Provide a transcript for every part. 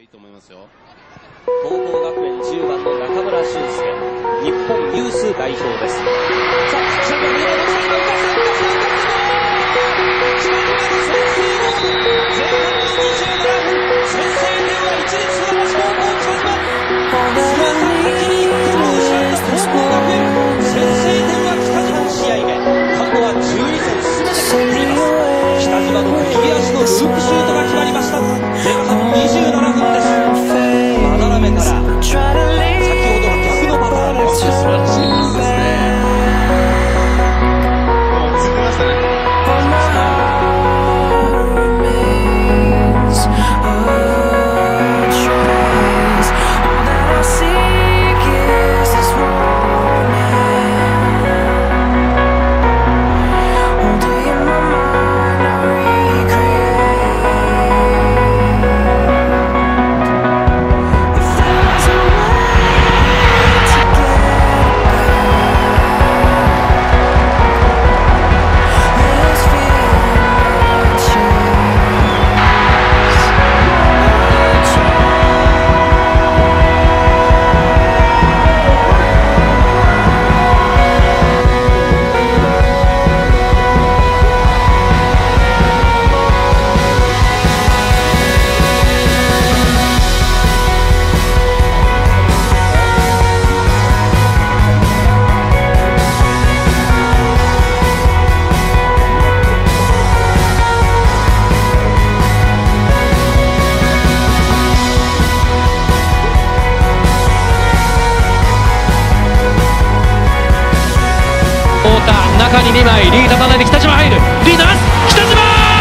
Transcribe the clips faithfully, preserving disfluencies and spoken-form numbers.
いいと思いますよ。 東邦学園じゅうばんの中村俊輔、日本ユース代表です。さあ、シャンパンで落ちている、浮かせ、浮かせ、浮かせ、決まりました、先制ゴール。前半のにじゅうななふん、先制点は市立船橋高校北島。通算的にいっても失った東邦学園、先制点は北島の試合目。今度はじゅうにせんすべて勝っています。北島の右足のループシュートが決まりました。前半にじゅうななふんです。まだらめから先ほどの逆のパターンです。素晴らしいパスですね。もう落ち着きましたね。 中ににまい、リーダー離れて北島入る、リーダー北島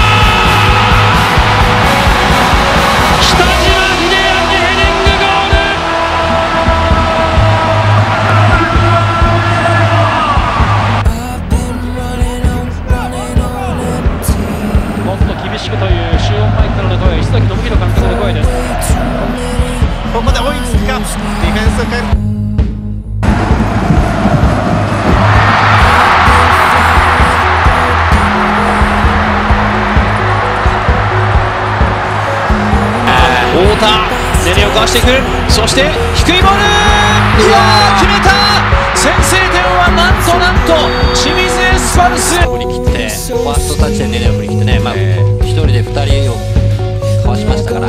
北島秀明ヘディングゴール。もっと厳しくというシューンマイクからの声、石崎信弘監督の声です。 ここで追いつくか、ディフェンスを変える。 太田、ネネをかわしていく、そして低いボール、うわー決めた。先制点はなんとなんと清水エスパルス。 振り切ってファーストタッチでネネを振り切ってね、まあ一人で二人をかわしましたから。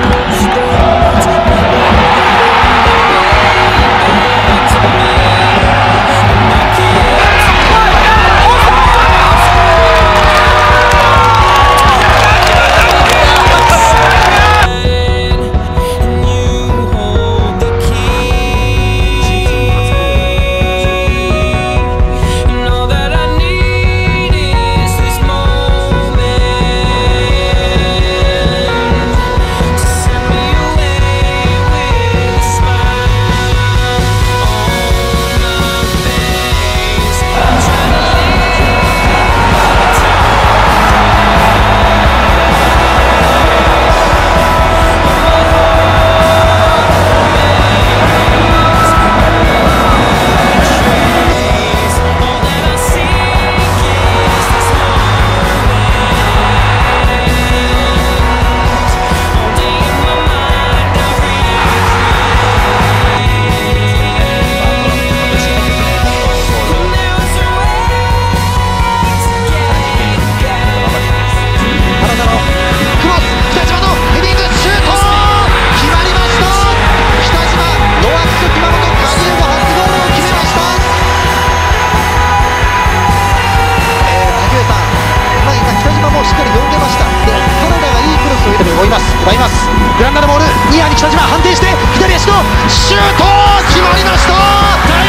奪います。グランダのボール、ニアに北島判定して左足のシュート決まりました。